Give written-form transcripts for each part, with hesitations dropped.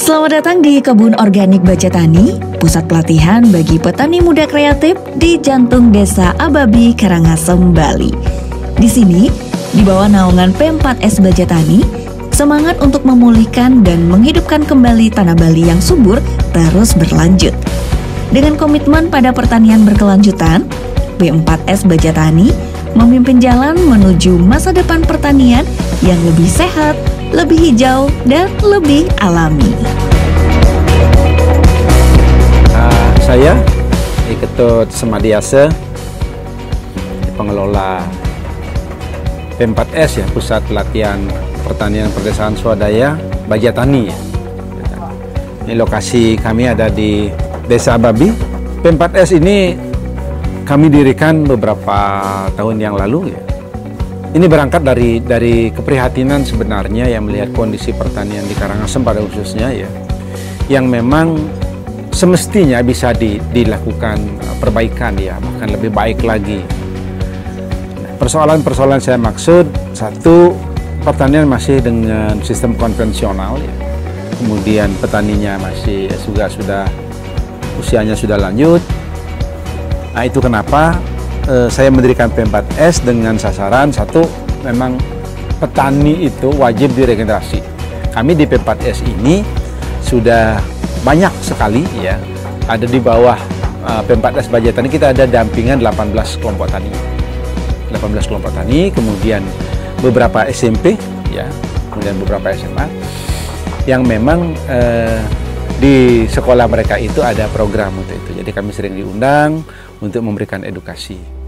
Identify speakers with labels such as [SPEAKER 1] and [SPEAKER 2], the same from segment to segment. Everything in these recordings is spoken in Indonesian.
[SPEAKER 1] Selamat datang di Kebun Organik Baja Tani, pusat pelatihan bagi petani muda kreatif di jantung Desa Ababi, Karangasem, Bali. Di sini, di bawah naungan P4S Baja Tani, semangat untuk memulihkan dan menghidupkan kembali tanah Bali yang subur terus berlanjut. Dengan komitmen pada pertanian berkelanjutan, P4S Baja Tani memimpin jalan menuju masa depan pertanian yang lebih sehat, lebih hijau, dan lebih alami.
[SPEAKER 2] Saya Ketut Semadiase, pengelola P4S ya, Pusat Pelatihan Pertanian Perdesaan Swadaya Baja Tani ya. Ini lokasi kami ada di Desa Ababi. P4S ini kami dirikan beberapa tahun yang lalu ya. Ini berangkat dari keprihatinan sebenarnya yang melihat kondisi pertanian di Karangasem pada khususnya ya, yang memang semestinya bisa dilakukan perbaikan ya, bahkan lebih baik lagi. Persoalan-persoalan saya maksud, satu, pertanian masih dengan sistem konvensional ya, kemudian petaninya masih sudah usianya sudah lanjut. Nah itu kenapa saya mendirikan P4S dengan sasaran satu, memang petani itu wajib diregenerasi. Kami di P4S ini sudah banyak sekali ya, ada di bawah P4S Baja Tani kita ada dampingan 18 kelompok tani. 18 kelompok tani, kemudian beberapa SMP ya, kemudian beberapa SMA yang memang di sekolah mereka itu ada program untuk itu. Jadi kami sering diundang untuk memberikan edukasi.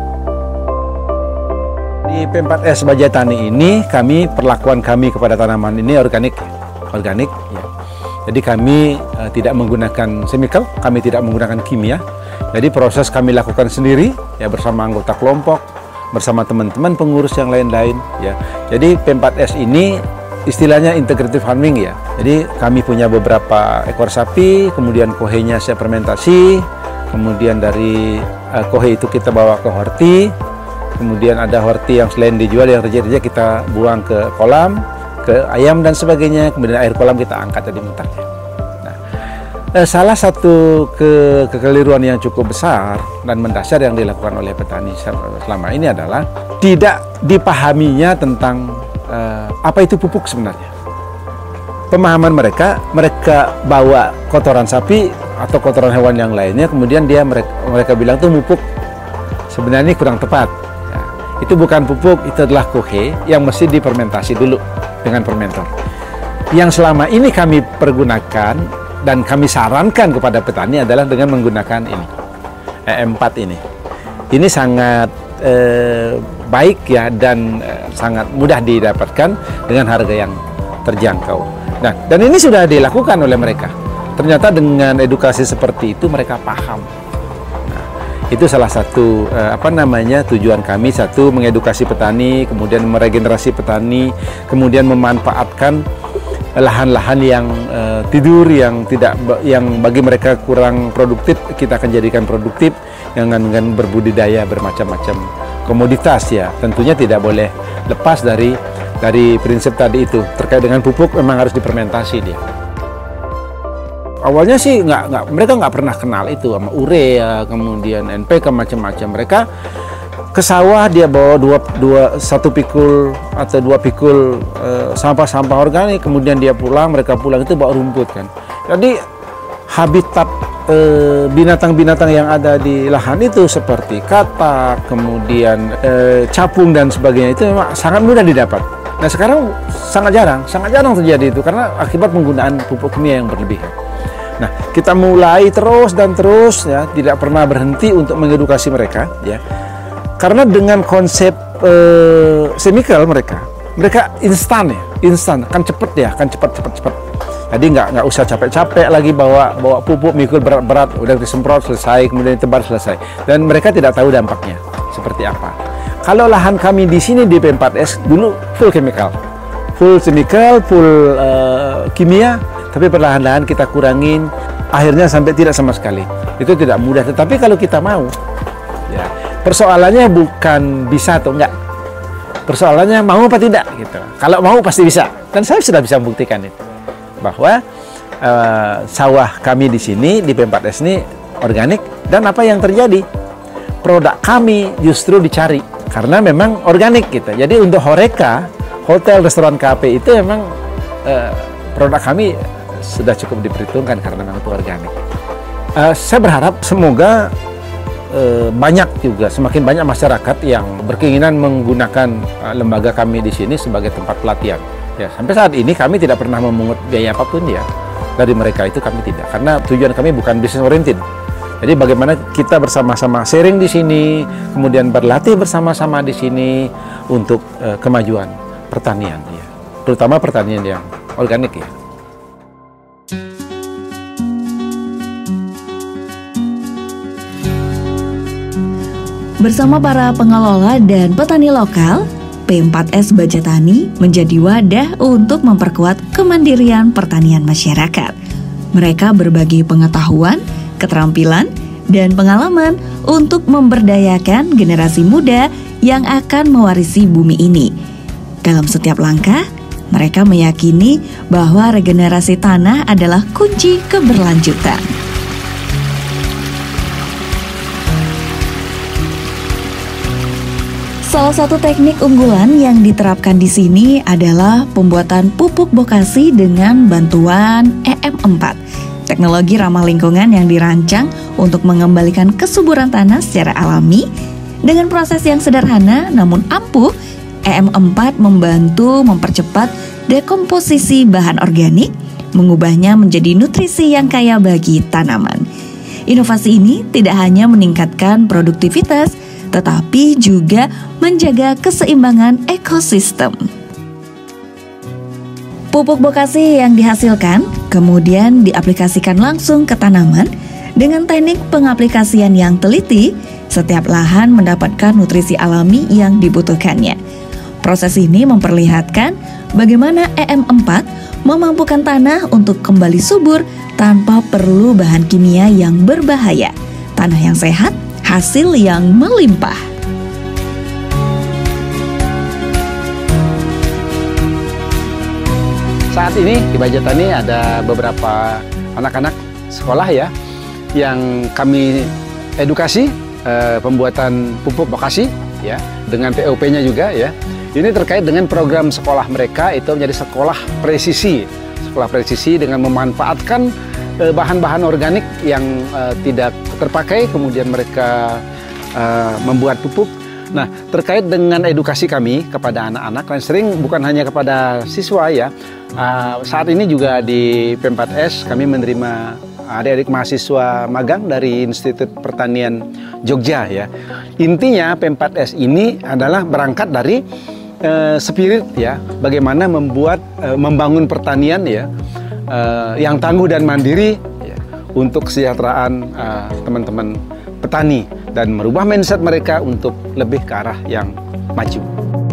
[SPEAKER 2] Di P4S Baja Tani ini perlakuan kami kepada tanaman ini organik ya. Jadi kami tidak menggunakan chemical, kami tidak menggunakan kimia. Jadi proses kami lakukan sendiri ya, bersama anggota kelompok, bersama teman-teman pengurus yang lain-lain ya. Jadi P4S ini istilahnya integrative farming ya. Jadi kami punya beberapa ekor sapi, kemudian kohenya saya fermentasi, kemudian dari kohe itu kita bawa ke horti. Kemudian ada horti yang selain dijual, yang reject-reject kita buang ke kolam, ke ayam dan sebagainya. Kemudian air kolam kita angkat jadi mutarnya. Nah, salah satu kekeliruan yang cukup besar dan mendasar yang dilakukan oleh petani selama ini adalah tidak dipahaminya tentang apa itu pupuk sebenarnya. Pemahaman mereka bawa kotoran sapi atau kotoran hewan yang lainnya, kemudian mereka bilang itu pupuk. Sebenarnya ini kurang tepat. Itu bukan pupuk, itu adalah kohe yang mesti difermentasi dulu dengan fermentor. Yang selama ini kami pergunakan dan kami sarankan kepada petani adalah dengan menggunakan ini, E4 ini. Ini sangat baik ya, dan sangat mudah didapatkan dengan harga yang terjangkau. Nah, dan ini sudah dilakukan oleh mereka. Ternyata dengan edukasi seperti itu mereka paham. Itu salah satu tujuan kami, satu mengedukasi petani, kemudian meregenerasi petani, kemudian memanfaatkan lahan-lahan yang tidur yang bagi mereka kurang produktif, kita akan jadikan produktif dengan berbudidaya bermacam-macam komoditas ya. Tentunya tidak boleh lepas dari prinsip tadi itu. Terkait dengan pupuk memang harus difermentasi dia. Awalnya sih mereka nggak pernah kenal itu sama urea, kemudian NPK macam-macam. Mereka ke sawah dia bawa satu pikul atau dua pikul sampah-sampah organik, kemudian mereka pulang itu bawa rumput kan. Jadi habitat binatang-binatang yang ada di lahan itu seperti katak, kemudian capung dan sebagainya itu memang sangat mudah didapat. Nah sekarang sangat jarang terjadi itu karena akibat penggunaan pupuk kimia yang berlebihan. Nah, kita mulai terus ya, tidak pernah berhenti untuk mengedukasi mereka ya. Karena dengan konsep chemical mereka instan, akan cepat. Jadi nggak usah capek-capek lagi bawa pupuk mikul berat-berat, udah disemprot selesai, kemudian ditebar selesai. Dan mereka tidak tahu dampaknya seperti apa. Kalau lahan kami di sini di P4S dulu full chemical, full kimia. Tapi perlahan-lahan kita kurangin, akhirnya sampai tidak sama sekali. Itu tidak mudah, tetapi kalau kita mau ya, persoalannya bukan bisa atau enggak, persoalannya mau apa tidak gitu. Kalau mau pasti bisa, dan saya sudah bisa membuktikan itu, bahwa sawah kami di sini di P4S ini organik, dan apa yang terjadi? Produk kami justru dicari karena memang organik gitu. Jadi untuk Horeca, hotel, restoran, kafe itu memang produk kami sudah cukup diperhitungkan karena memang itu organik. Saya berharap semoga semakin banyak masyarakat yang berkeinginan menggunakan lembaga kami di sini sebagai tempat pelatihan. Ya, sampai saat ini kami tidak pernah memungut biaya apapun ya dari mereka, itu kami tidak, karena tujuan kami bukan business oriented. Jadi bagaimana kita bersama-sama sharing di sini, kemudian berlatih bersama-sama di sini untuk kemajuan pertanian, ya, terutama pertanian yang organik ya.
[SPEAKER 1] Bersama para pengelola dan petani lokal, P4S Bajatani menjadi wadah untuk memperkuat kemandirian pertanian masyarakat. Mereka berbagi pengetahuan, keterampilan, dan pengalaman untuk memberdayakan generasi muda yang akan mewarisi bumi ini. Dalam setiap langkah, mereka meyakini bahwa regenerasi tanah adalah kunci keberlanjutan. Salah satu teknik unggulan yang diterapkan di sini adalah pembuatan pupuk bokasi dengan bantuan EM4, teknologi ramah lingkungan yang dirancang untuk mengembalikan kesuburan tanah secara alami. Dengan proses yang sederhana namun ampuh, EM4 membantu mempercepat dekomposisi bahan organik, mengubahnya menjadi nutrisi yang kaya bagi tanaman. Inovasi ini tidak hanya meningkatkan produktivitas, tetapi juga menjaga keseimbangan ekosistem. Pupuk bokasi yang dihasilkan kemudian diaplikasikan langsung ke tanaman. Dengan teknik pengaplikasian yang teliti, setiap lahan mendapatkan nutrisi alami yang dibutuhkannya. Proses ini memperlihatkan bagaimana EM4 memampukan tanah untuk kembali subur tanpa perlu bahan kimia yang berbahaya. Tanah yang sehat, hasil yang melimpah.
[SPEAKER 2] Saat ini di Bajatani ada beberapa anak-anak sekolah ya yang kami edukasi pembuatan pupuk bokasi ya, dengan POP-nya juga ya. Ini terkait dengan program sekolah mereka, itu menjadi sekolah presisi. Sekolah presisi dengan memanfaatkan bahan-bahan organik yang tidak terpakai, kemudian mereka membuat pupuk. Nah, terkait dengan edukasi kami kepada anak-anak, dan sering bukan hanya kepada siswa ya, saat ini juga di P4S kami menerima adik-adik mahasiswa magang dari Institut Pertanian Jogja ya. Intinya P4S ini adalah berangkat dari spirit ya, bagaimana membangun pertanian ya yang tangguh dan mandiri ya, untuk kesejahteraan teman-teman petani dan merubah mindset mereka untuk lebih ke arah yang maju.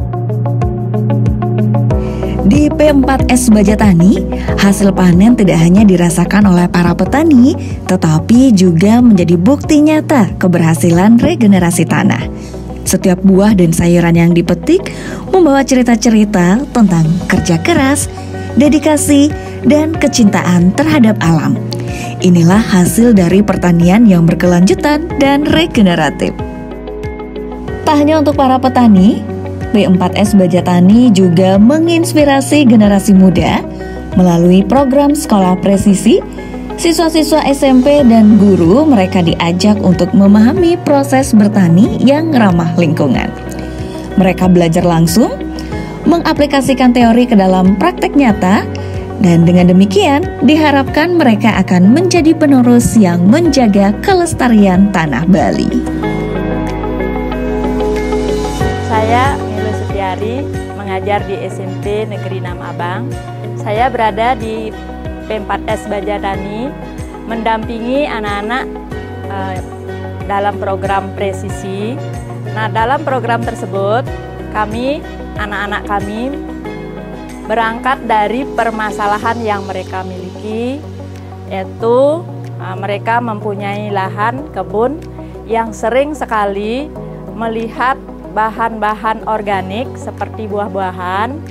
[SPEAKER 1] Di P4S Bajatani, hasil panen tidak hanya dirasakan oleh para petani, tetapi juga menjadi bukti nyata keberhasilan regenerasi tanah. Setiap buah dan sayuran yang dipetik membawa cerita-cerita tentang kerja keras, dedikasi, dan kecintaan terhadap alam. Inilah hasil dari pertanian yang berkelanjutan dan regeneratif. Tak hanya untuk para petani, P4S Bajatani juga menginspirasi generasi muda melalui program sekolah presisi. Siswa-siswa SMP dan guru mereka diajak untuk memahami proses bertani yang ramah lingkungan. Mereka belajar langsung, mengaplikasikan teori ke dalam praktek nyata, dan dengan demikian diharapkan mereka akan menjadi penerus yang menjaga kelestarian tanah Bali.
[SPEAKER 3] Saya Milo Setiari, mengajar di SMP Negeri 6 Abang. Saya berada di P4S Bajatani, mendampingi anak-anak dalam program presisi. Nah, dalam program tersebut, anak-anak kami berangkat dari permasalahan yang mereka miliki, yaitu mereka mempunyai lahan kebun yang sering sekali melihat bahan-bahan organik seperti buah-buahan,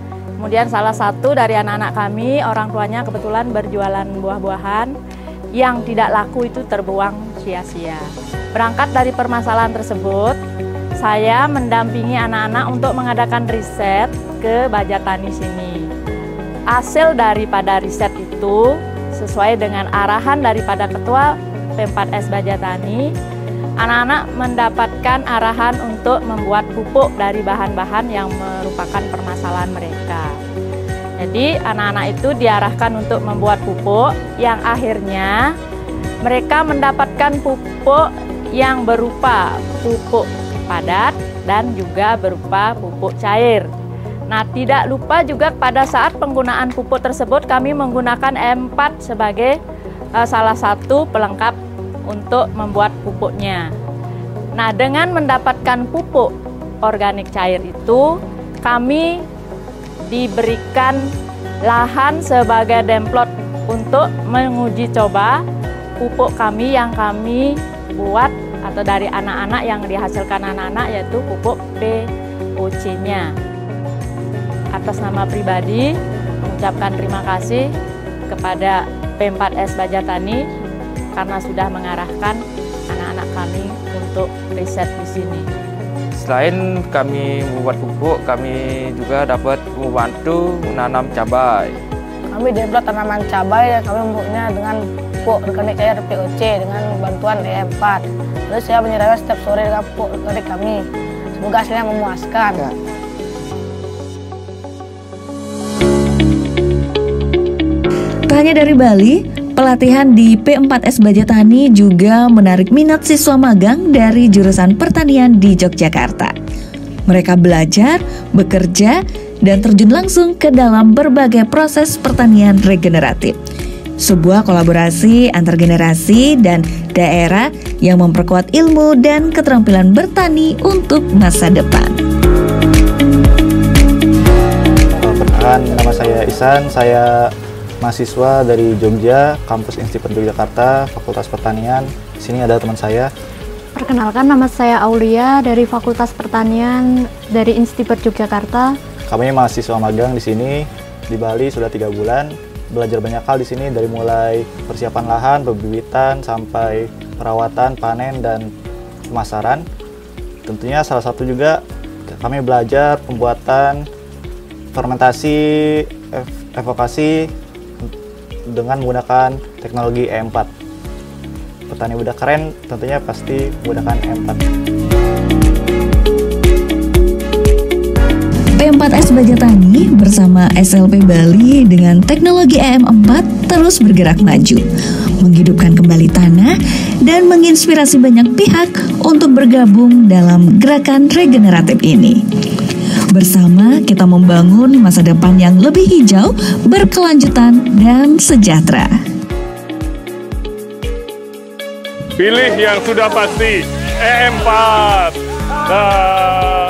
[SPEAKER 3] Kemudian salah satu dari anak-anak kami, orang tuanya kebetulan berjualan buah-buahan yang tidak laku itu terbuang sia-sia. Berangkat dari permasalahan tersebut, saya mendampingi anak-anak untuk mengadakan riset ke Bajatani sini. Hasil daripada riset itu sesuai dengan arahan daripada Ketua P4S Bajatani, anak-anak mendapatkan arahan untuk membuat pupuk dari bahan-bahan yang merupakan permasalahan mereka. Jadi anak-anak itu diarahkan untuk membuat pupuk yang akhirnya mereka mendapatkan pupuk yang berupa pupuk padat dan juga berupa pupuk cair. Nah, tidak lupa juga pada saat penggunaan pupuk tersebut kami menggunakan E4 sebagai salah satu pelengkap untuk membuat pupuknya. Nah, dengan mendapatkan pupuk organik cair itu, kami diberikan lahan sebagai demplot untuk menguji coba pupuk kami yang kami buat atau dari anak-anak yang dihasilkan anak-anak, yaitu pupuk POC-nya. Atas nama pribadi, mengucapkan terima kasih kepada P4S Bajatani karena sudah mengarahkan anak-anak kami untuk riset di sini.
[SPEAKER 4] Selain kami membuat pupuk, kami juga dapat membantu menanam cabai.
[SPEAKER 5] Kami demplot tanaman cabai dan kami memupuknya dengan pupuk organik cair POC dengan bantuan E4. Lalu saya menyerahkan setiap sore dengan pupuk organik kami. Semoga hasilnya memuaskan.
[SPEAKER 1] Tak hanya dari Bali, pelatihan di P4S Bajatani juga menarik minat siswa magang dari jurusan pertanian di Yogyakarta. Mereka belajar, bekerja, dan terjun langsung ke dalam berbagai proses pertanian regeneratif. Sebuah kolaborasi antar generasi dan daerah yang memperkuat ilmu dan keterampilan bertani untuk masa depan.
[SPEAKER 6] Perkenalkan, nama saya Ihsan, saya mahasiswa dari Jogja, kampus Institut Yogyakarta, Fakultas Pertanian. Di sini ada teman saya.
[SPEAKER 7] Perkenalkan, nama saya Aulia dari Fakultas Pertanian dari Institut Yogyakarta.
[SPEAKER 6] Kami mahasiswa magang di sini di Bali sudah 3 bulan. Belajar banyak hal di sini, dari mulai persiapan lahan, pembibitan, sampai perawatan, panen, dan pemasaran. Tentunya salah satu juga kami belajar pembuatan fermentasi, evokasi dengan menggunakan teknologi E4. Petani muda keren tentunya pasti menggunakan E4.
[SPEAKER 1] P4S Bajatani bersama SLP Bali dengan teknologi EM4 terus bergerak maju, menghidupkan kembali tanah dan menginspirasi banyak pihak untuk bergabung dalam gerakan regeneratif ini. Bersama kita membangun masa depan yang lebih hijau, berkelanjutan, dan sejahtera.
[SPEAKER 8] Pilih yang sudah pasti, EM4.